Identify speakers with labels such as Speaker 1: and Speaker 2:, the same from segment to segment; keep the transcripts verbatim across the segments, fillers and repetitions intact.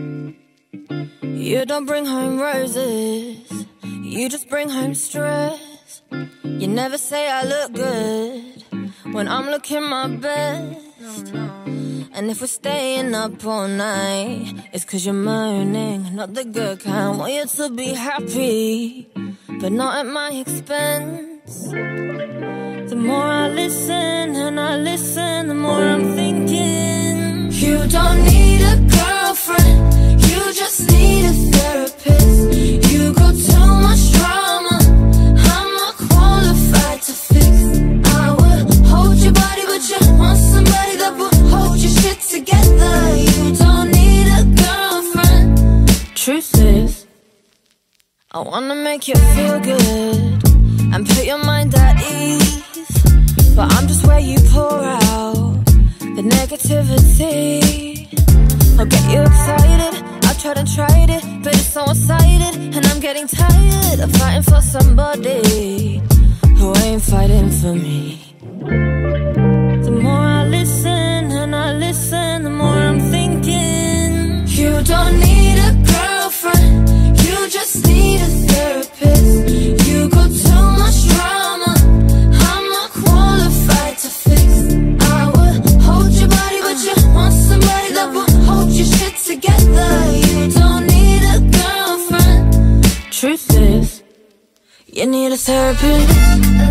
Speaker 1: You don't bring home roses, you just bring home stress. You never say I look good when I'm looking my best. And if we're staying up all night, it's cause you're moaning, not the good kind. Want you to be happy, but not at my expense. The more I listen and I listen, the more I'm thinking, you don't need a girlfriend, you just need a therapist. You got too much drama, I'm not qualified to fix. I would hold your body, but you want somebody that will hold your shit together. You don't need a girlfriend. Truth is, I wanna make you feel good and put your mind at ease, but I'm just where you pour out the negativity. I'll get you excited, I've tried and tried it, but it's so one-sided, and I'm getting tired of fighting for somebody who ain't fighting for me. The more I listen and I listen, the more I'm thinking, you don't need a girlfriend, you just need a therapist. You got too much drama, I'm not qualified to fix. I would hold your body, but you want somebody that will hold your shit together. You don't need a girlfriend. Truth is, you need a therapist.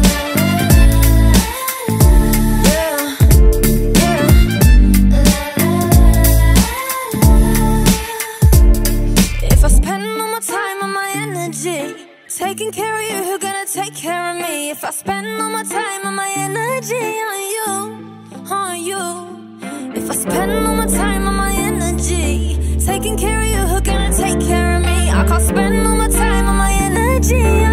Speaker 1: Taking care of you, who's gonna take care of me? If I spend all my time and my energy on you, on you. If I spend all my time and my energy taking care of you, who's gonna take care of me? I can't spend all my time and my energy